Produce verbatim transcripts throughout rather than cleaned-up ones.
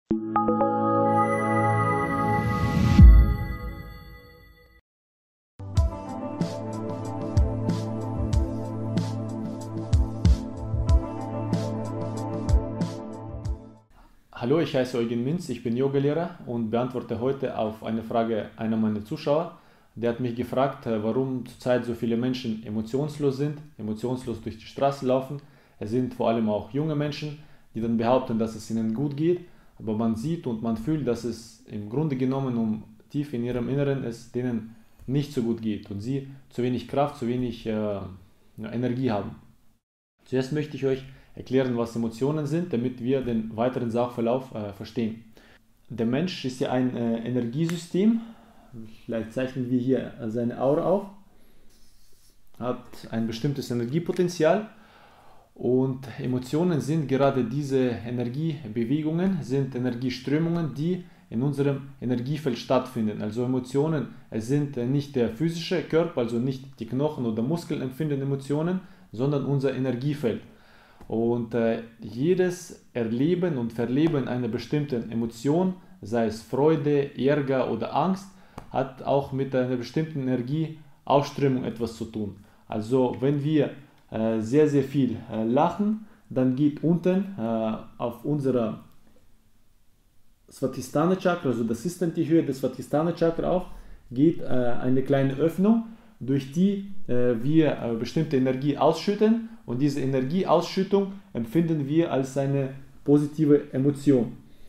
Hallo, ich heiße Eugen Minz, ich bin Yogalehrer und beantworte heute auf eine Frage einer meiner Zuschauer. Der hat mich gefragt, warum zurzeit so viele Menschen emotionslos sind, emotionslos durch die Straße laufen. Es sind vor allem auch junge Menschen, die dann behaupten, dass es ihnen gut geht, aber man sieht und man fühlt, dass es im Grunde genommen um tief in ihrem Inneren es denen nicht so gut geht und sie zu wenig Kraft, zu wenig äh, Energie haben. Zuerst möchte ich euch erklären, was Emotionen sind, damit wir den weiteren Sachverlauf äh, verstehen. Der Mensch ist ja ein äh, Energiesystem. Vielleicht zeichnen wir hier seine Aura auf. Hat ein bestimmtes Energiepotenzial und Emotionen sind gerade diese Energiebewegungen, sind Energieströmungen, die in unserem Energiefeld stattfinden. Also Emotionen, es sind äh, nicht der physische Körper, also nicht die Knochen oder Muskeln empfinden Emotionen, sondern unser Energiefeld. Und äh, jedes Erleben und Verleben einer bestimmten Emotion, sei es Freude, Ärger oder Angst, hat auch mit einer bestimmten Energieausströmung etwas zu tun. Also wenn wir äh, sehr, sehr viel äh, lachen, dann geht unten äh, auf unserer Svatisthana Chakra, also das ist dann die Höhe des Svatisthana Chakra auf, geht äh, eine kleine Öffnung, durch die äh, wir äh, bestimmte Energie ausschütten und diese Energieausschüttung empfinden wir als eine positive Emotion.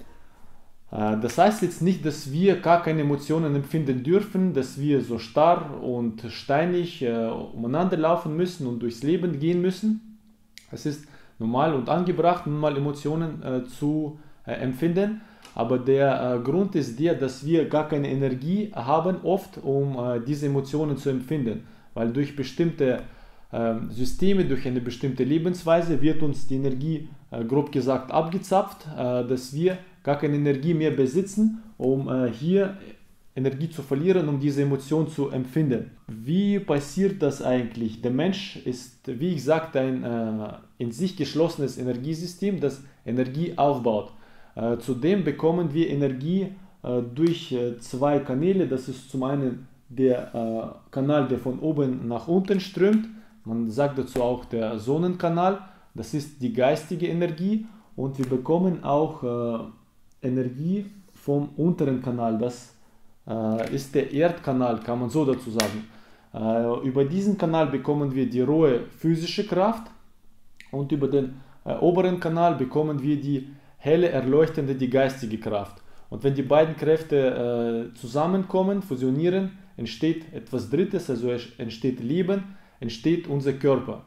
Äh, das heißt jetzt nicht, dass wir gar keine Emotionen empfinden dürfen, dass wir so starr und steinig äh, umeinander laufen müssen und durchs Leben gehen müssen. Es ist normal und angebracht, nun mal Emotionen äh, zu äh, empfinden. Aber der äh, Grund ist der, dass wir gar keine Energie haben, oft um äh, diese Emotionen zu empfinden. Weil durch bestimmte äh, Systeme, durch eine bestimmte Lebensweise wird uns die Energie, äh, grob gesagt, abgezapft, äh, dass wir gar keine Energie mehr besitzen, um äh, hier Energie zu verlieren, um diese Emotion zu empfinden. Wie passiert das eigentlich? Der Mensch ist, wie ich sagte, ein äh, in sich geschlossenes Energiesystem, das Energie aufbaut. Äh, zudem bekommen wir Energie äh, durch äh, zwei Kanäle. Das ist zum einen der äh, Kanal, der von oben nach unten strömt. Man sagt dazu auch der Sonnenkanal. Das ist die geistige Energie. Und wir bekommen auch äh, Energie vom unteren Kanal. Das äh, ist der Erdkanal, kann man so dazu sagen. Äh, über diesen Kanal bekommen wir die rohe physische Kraft. Und über den äh, oberen Kanal bekommen wir die helle, erleuchtende, die geistige Kraft. Und wenn die beiden Kräfte äh, zusammenkommen, fusionieren, entsteht etwas Drittes, also entsteht Leben, entsteht unser Körper.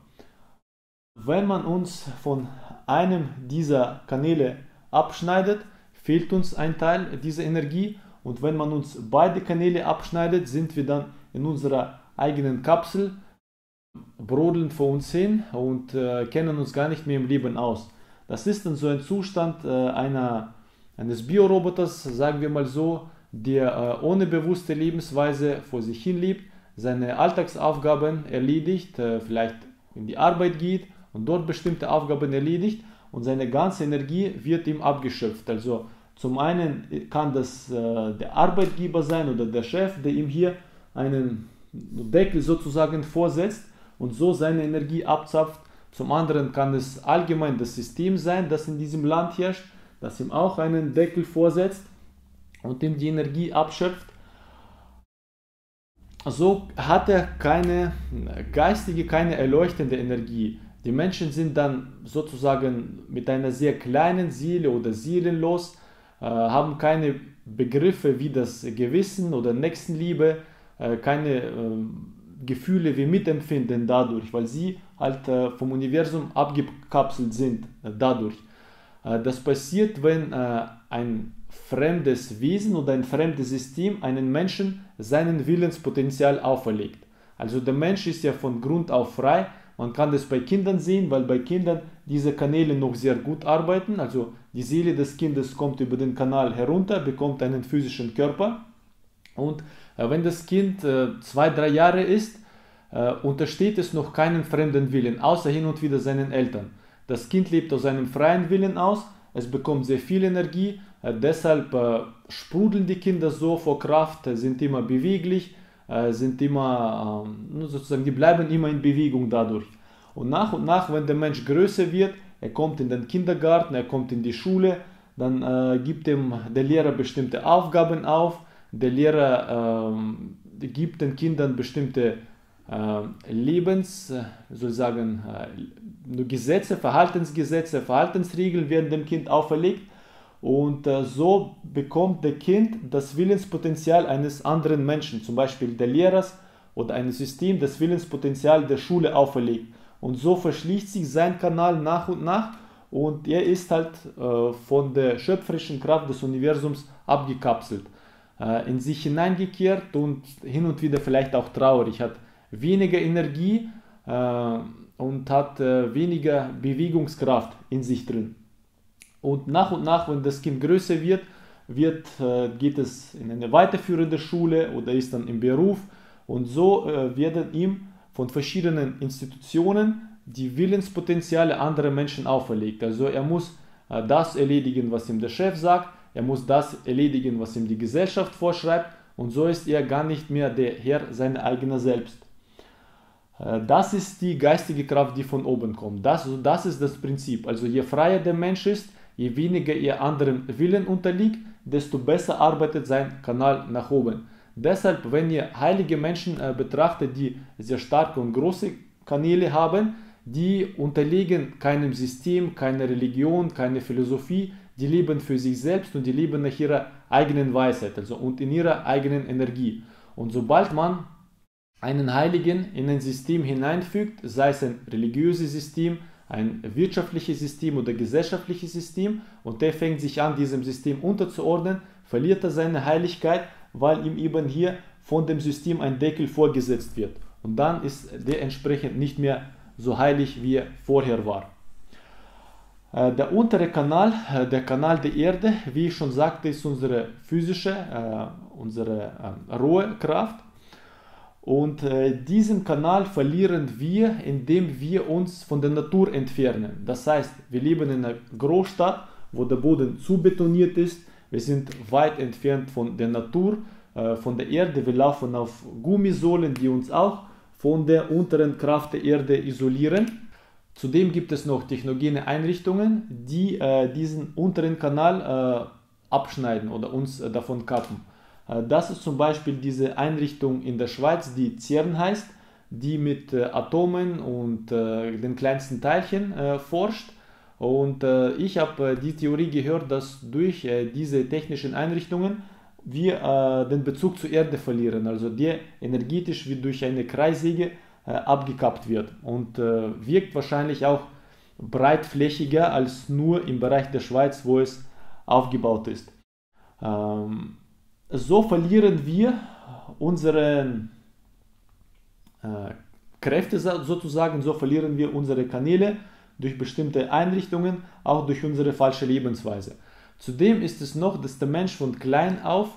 Wenn man uns von einem dieser Kanäle abschneidet, fehlt uns ein Teil dieser Energie. Und wenn man uns beide Kanäle abschneidet, sind wir dann in unserer eigenen Kapsel, brodeln vor uns hin und äh, kennen uns gar nicht mehr im Leben aus. Das ist dann so ein Zustand äh, einer, eines Bioroboters, sagen wir mal so, der äh, ohne bewusste Lebensweise vor sich hin lebt, seine Alltagsaufgaben erledigt, äh, vielleicht in die Arbeit geht und dort bestimmte Aufgaben erledigt und seine ganze Energie wird ihm abgeschöpft. Also zum einen kann das äh, der Arbeitgeber sein oder der Chef, der ihm hier einen Deckel sozusagen vorsetzt und so seine Energie abzapft. Zum anderen kann es allgemein das System sein, das in diesem Land herrscht, das ihm auch einen Deckel vorsetzt und ihm die Energie abschöpft. So hat er keine geistige, keine erleuchtende Energie. Die Menschen sind dann sozusagen mit einer sehr kleinen Seele oder seelenlos, äh, haben keine Begriffe wie das Gewissen oder Nächstenliebe, äh, keine äh, Gefühle wie Mitempfinden dadurch, weil sie halt äh, vom Universum abgekapselt sind äh, dadurch. Äh, das passiert, wenn äh, ein fremdes Wesen oder ein fremdes System einen Menschen seinen Willenspotenzial auferlegt. Also der Mensch ist ja von Grund auf frei. Man kann das bei Kindern sehen, weil bei Kindern diese Kanäle noch sehr gut arbeiten. Also die Seele des Kindes kommt über den Kanal herunter, bekommt einen physischen Körper. Und äh, wenn das Kind äh, zwei, drei Jahre ist, äh, untersteht es noch keinen fremden Willen, außer hin und wieder seinen Eltern. Das Kind lebt aus seinem freien Willen aus. es bekommt sehr viel Energie, äh, deshalb äh, sprudeln die Kinder so vor Kraft, äh, sind immer beweglich, äh, sind immer, äh, sozusagen, die bleiben immer in Bewegung dadurch. Und nach und nach, wenn der Mensch größer wird, er kommt in den Kindergarten, er kommt in die Schule, dann äh, gibt ihm der Lehrer bestimmte Aufgaben auf, der Lehrer äh, gibt den Kindern bestimmte äh, Lebens, äh, soll ich sagen, äh, Gesetze, Verhaltensgesetze, Verhaltensregeln werden dem Kind auferlegt und äh, so bekommt der Kind das Willenspotenzial eines anderen Menschen, zum Beispiel der Lehrers oder eines Systems, das Willenspotenzial der Schule auferlegt. Und so verschließt sich sein Kanal nach und nach und er ist halt äh, von der schöpferischen Kraft des Universums abgekapselt, äh, in sich hineingekehrt und hin und wieder vielleicht auch traurig, hat weniger Energie äh, und hat äh, weniger Bewegungskraft in sich drin. Und nach und nach, wenn das Kind größer wird, wird äh, geht es in eine weiterführende Schule oder ist dann im Beruf und so äh, werden ihm von verschiedenen Institutionen die Willenspotenziale anderer Menschen auferlegt. Also er muss äh, das erledigen, was ihm der Chef sagt, er muss das erledigen, was ihm die Gesellschaft vorschreibt und so ist er gar nicht mehr der Herr seiner eigenen selbst. Äh, das ist die geistige Kraft, die von oben kommt. Das, das ist das Prinzip. Also je freier der Mensch ist, je weniger er anderen Willen unterliegt, desto besser arbeitet sein Kanal nach oben. Deshalb, wenn ihr heilige Menschen äh, betrachtet, die sehr starke und große Kanäle haben, die unterliegen keinem System, keiner Religion, keiner Philosophie, die leben für sich selbst und die leben nach ihrer eigenen Weisheit, also und in ihrer eigenen Energie. Und sobald man einen Heiligen in ein System hineinfügt, sei es ein religiöses System, ein wirtschaftliches System oder gesellschaftliches System, und der fängt sich an, diesem System unterzuordnen, verliert er seine Heiligkeit, weil ihm eben hier von dem System ein Deckel vorgesetzt wird. Und dann ist der entsprechend nicht mehr so heilig, wie er vorher war. Der untere Kanal, der Kanal der Erde, wie ich schon sagte, ist unsere physische, unsere rohe Kraft. Und diesen Kanal verlieren wir, indem wir uns von der Natur entfernen. Das heißt, wir leben in einer Großstadt, wo der Boden zu betoniert ist. Wir sind weit entfernt von der Natur, äh, von der Erde. Wir laufen auf Gummisohlen, die uns auch von der unteren Kraft der Erde isolieren. Zudem gibt es noch technogene Einrichtungen, die äh, diesen unteren Kanal äh, abschneiden oder uns äh, davon kappen. Äh, das ist zum Beispiel diese Einrichtung in der Schweiz, die CERN heißt, die mit äh, Atomen und äh, den kleinsten Teilchen äh, forscht. Und äh, ich habe äh, die Theorie gehört, dass durch äh, diese technischen Einrichtungen wir äh, den Bezug zur Erde verlieren, also der energetisch wie durch eine Kreissäge äh, abgekappt wird und äh, wirkt wahrscheinlich auch breitflächiger als nur im Bereich der Schweiz, wo es aufgebaut ist. Ähm, so verlieren wir unsere äh, Kräfte sozusagen, so verlieren wir unsere Kanäle durch bestimmte Einrichtungen, auch durch unsere falsche Lebensweise. Zudem ist es noch, dass der Mensch von klein auf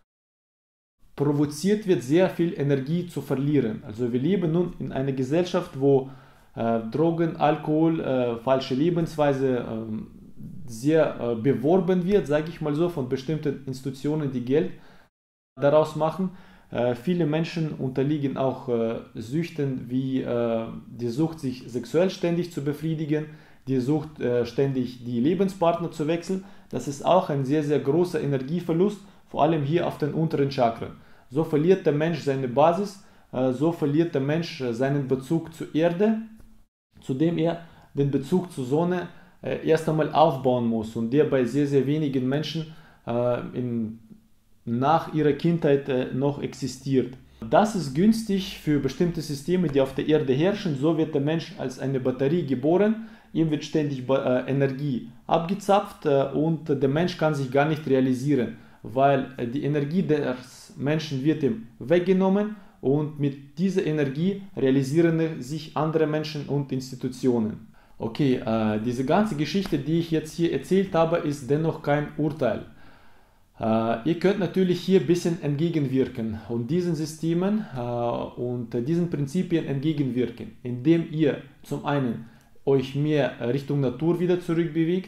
provoziert wird, sehr viel Energie zu verlieren. Also wir leben nun in einer Gesellschaft, wo äh, Drogen, Alkohol, äh, falsche Lebensweise äh, sehr äh, beworben wird, sage ich mal so, von bestimmten Institutionen, die Geld daraus machen. Äh, viele Menschen unterliegen auch äh, Süchten wie äh, die Sucht, sich sexuell ständig zu befriedigen, die Sucht, äh, ständig die Lebenspartner zu wechseln. Das ist auch ein sehr, sehr großer Energieverlust, vor allem hier auf den unteren Chakren. So verliert der Mensch seine Basis, äh, so verliert der Mensch äh, seinen Bezug zur Erde, zu dem er den Bezug zur Sonne äh, erst einmal aufbauen muss und der bei sehr, sehr wenigen Menschen äh, in nach ihrer Kindheit äh, noch existiert. Das ist günstig für bestimmte Systeme, die auf der Erde herrschen. So wird der Mensch als eine Batterie geboren, ihm wird ständig äh, Energie abgezapft äh, und der Mensch kann sich gar nicht realisieren, weil äh, die Energie des Menschen wird ihm weggenommen und mit dieser Energie realisieren sich andere Menschen und Institutionen. Okay, äh, diese ganze Geschichte, die ich jetzt hier erzählt habe, ist dennoch kein Urteil. Uh, ihr könnt natürlich hier ein bisschen entgegenwirken und diesen Systemen uh, und uh, diesen Prinzipien entgegenwirken, indem ihr zum einen euch mehr Richtung Natur wieder zurückbewegt,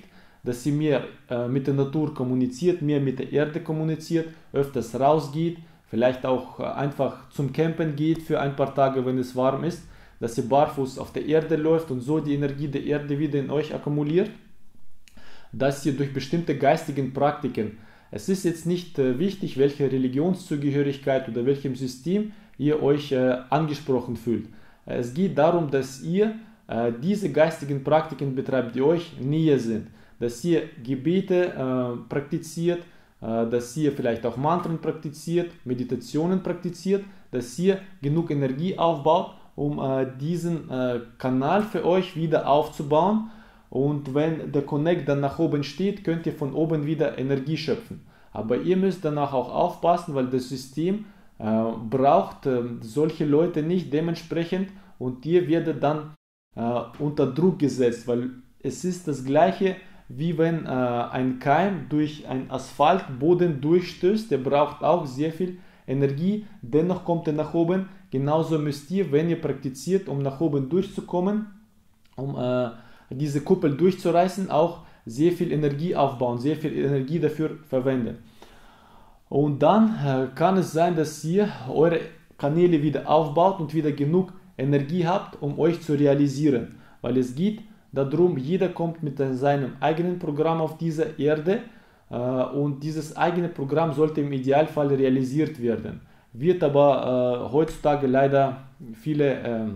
dass ihr mehr äh, mit der Natur kommuniziert, mehr mit der Erde kommuniziert, öfters rausgeht, vielleicht auch äh, einfach zum Campen geht für ein paar Tage, wenn es warm ist, dass ihr barfuß auf der Erde läuft und so die Energie der Erde wieder in euch akkumuliert, dass ihr durch bestimmte geistigen Praktiken, es ist jetzt nicht äh, wichtig, welche Religionszugehörigkeit oder welchem System ihr euch äh, angesprochen fühlt. Es geht darum, dass ihr äh, diese geistigen Praktiken betreibt, die euch näher sind, dass ihr Gebete äh, praktiziert, äh, dass ihr vielleicht auch Mantren praktiziert, Meditationen praktiziert, dass ihr genug Energie aufbaut, um äh, diesen äh, Kanal für euch wieder aufzubauen. Und wenn der Connect dann nach oben steht, könnt ihr von oben wieder Energie schöpfen. Aber ihr müsst danach auch aufpassen, weil das System äh, braucht äh, solche Leute nicht dementsprechend und ihr werdet dann äh, unter Druck gesetzt, weil es ist das gleiche, wie wenn äh, ein Keim durch einen Asphaltboden durchstößt, der braucht auch sehr viel Energie, dennoch kommt er nach oben. Genauso müsst ihr, wenn ihr praktiziert, um nach oben durchzukommen, um äh, diese Kuppel durchzureißen, auch sehr viel Energie aufbauen, sehr viel Energie dafür verwenden. Und dann äh, kann es sein, dass ihr eure Kanäle wieder aufbaut und wieder genug Energie habt, um euch zu realisieren. Weil es geht darum, jeder kommt mit seinem eigenen Programm auf dieser Erde äh, und dieses eigene Programm sollte im Idealfall realisiert werden. Wird aber äh, heutzutage leider viele äh,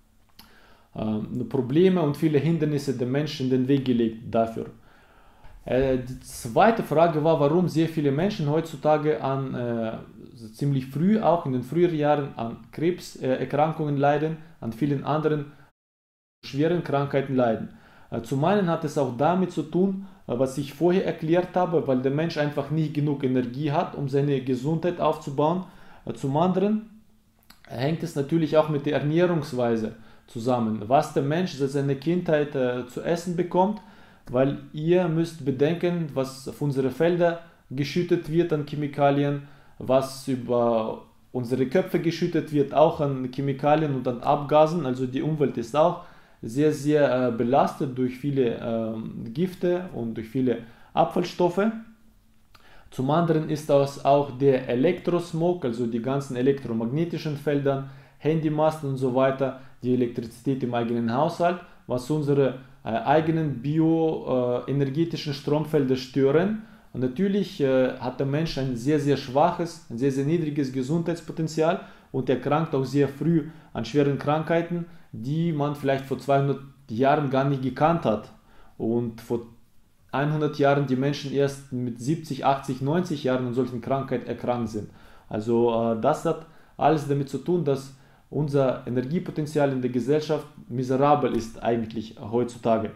äh, Probleme und viele Hindernisse der Menschen in den Weg gelegt dafür. Äh, die zweite Frage war, warum sehr viele Menschen heutzutage an äh, ziemlich früh, auch in den früheren Jahren, an Krebserkrankungen leiden, an vielen anderen schweren Krankheiten leiden. Äh, zum einen hat es auch damit zu tun, äh, was ich vorher erklärt habe, weil der Mensch einfach nicht genug Energie hat, um seine Gesundheit aufzubauen. Äh, zum anderen hängt es natürlich auch mit der Ernährungsweise zusammen, was der Mensch seit seiner Kindheit äh, zu essen bekommt, weil ihr müsst bedenken, was auf unsere Felder geschüttet wird an Chemikalien, was über unsere Köpfe geschüttet wird, auch an Chemikalien und an Abgasen. Also die Umwelt ist auch sehr, sehr äh, belastet durch viele äh, Gifte und durch viele Abfallstoffe. Zum anderen ist das auch der Elektrosmog, also die ganzen elektromagnetischen Felder, Handymasten und so weiter, die Elektrizität im eigenen Haushalt, was unsere äh, eigenen bioenergetischen äh, Stromfelder stören. Und natürlich äh, hat der Mensch ein sehr, sehr schwaches, ein sehr, sehr niedriges Gesundheitspotenzial und erkrankt auch sehr früh an schweren Krankheiten, die man vielleicht vor zweihundert Jahren gar nicht gekannt hat. Und vor hundert Jahren die Menschen erst mit siebzig, achtzig, neunzig Jahren an solchen Krankheiten erkrankt sind. Also äh, das hat alles damit zu tun, dass unser Energiepotenzial in der Gesellschaft miserabel ist eigentlich heutzutage.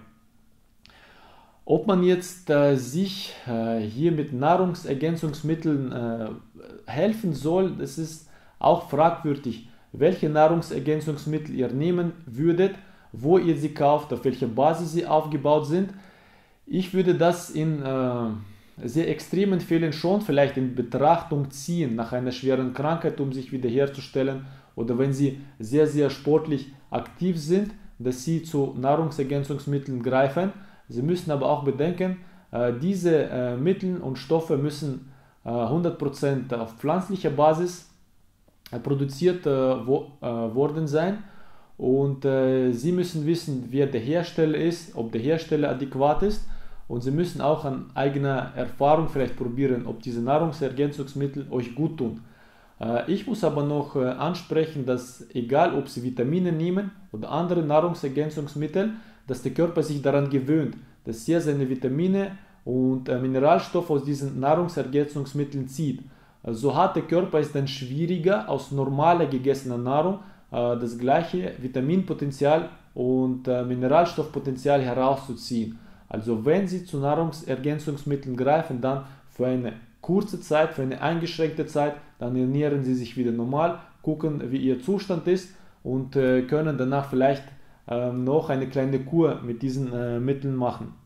Ob man jetzt äh, sich äh, hier mit Nahrungsergänzungsmitteln äh, helfen soll, das ist auch fragwürdig, welche Nahrungsergänzungsmittel ihr nehmen würdet, wo ihr sie kauft, auf welcher Basis sie aufgebaut sind. Ich würde das in äh, sehr extremen Fällen schon vielleicht in Betrachtung ziehen, nach einer schweren Krankheit, um sich wiederherzustellen, oder wenn sie sehr, sehr sportlich aktiv sind, dass sie zu Nahrungsergänzungsmitteln greifen. Sie müssen aber auch bedenken, äh, diese äh, Mittel und Stoffe müssen äh, hundert Prozent auf pflanzlicher Basis äh, produziert äh, wo, äh, worden sein und äh, Sie müssen wissen, wer der Hersteller ist, ob der Hersteller adäquat ist und Sie müssen auch an eigener Erfahrung vielleicht probieren, ob diese Nahrungsergänzungsmittel euch gut tun. Äh, ich muss aber noch äh, ansprechen, dass egal ob Sie Vitamine nehmen oder andere Nahrungsergänzungsmittel, dass der Körper sich daran gewöhnt, dass er seine Vitamine und äh, Mineralstoffe aus diesen Nahrungsergänzungsmitteln zieht. Also so hat der Körper es dann schwieriger, aus normaler gegessener Nahrung äh, das gleiche Vitaminpotenzial und äh, Mineralstoffpotenzial herauszuziehen. Also wenn Sie zu Nahrungsergänzungsmitteln greifen, dann für eine kurze Zeit, für eine eingeschränkte Zeit, dann ernähren Sie sich wieder normal, gucken, wie Ihr Zustand ist und äh, können danach vielleicht noch eine kleine Kur mit diesen äh, Mitteln machen.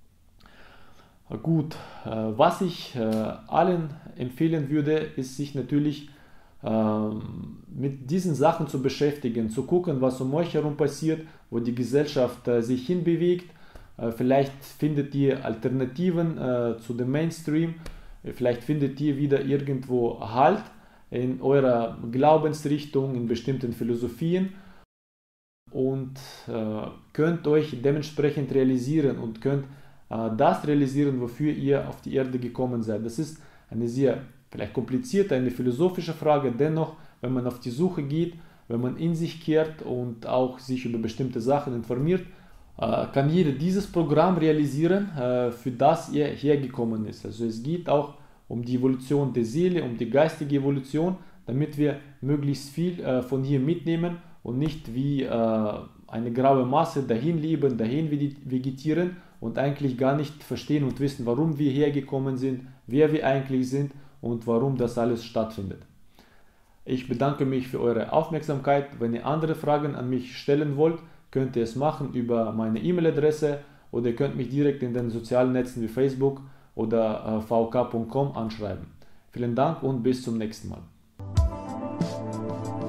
Gut, äh, was ich äh, allen empfehlen würde, ist sich natürlich äh, mit diesen Sachen zu beschäftigen, zu gucken, was um euch herum passiert, wo die Gesellschaft äh, sich hinbewegt, Äh, vielleicht findet ihr Alternativen äh, zu dem Mainstream. Vielleicht findet ihr wieder irgendwo Halt in eurer Glaubensrichtung, in bestimmten Philosophien und äh, könnt euch dementsprechend realisieren und könnt äh, das realisieren, wofür ihr auf die Erde gekommen seid. Das ist eine sehr vielleicht komplizierte, eine philosophische Frage. Dennoch, wenn man auf die Suche geht, wenn man in sich kehrt und auch sich über bestimmte Sachen informiert, äh, kann jeder dieses Programm realisieren, äh, für das er hergekommen ist. Also es geht auch um die Evolution der Seele, um die geistige Evolution, damit wir möglichst viel äh, von hier mitnehmen und nicht wie äh, eine graue Masse dahin leben, dahin vegetieren und eigentlich gar nicht verstehen und wissen, warum wir hergekommen sind, wer wir eigentlich sind und warum das alles stattfindet. Ich bedanke mich für eure Aufmerksamkeit. Wenn ihr andere Fragen an mich stellen wollt, könnt ihr es machen über meine E-Mail-Adresse oder ihr könnt mich direkt in den sozialen Netzen wie Facebook oder v k punkt com anschreiben. Vielen Dank und bis zum nächsten Mal.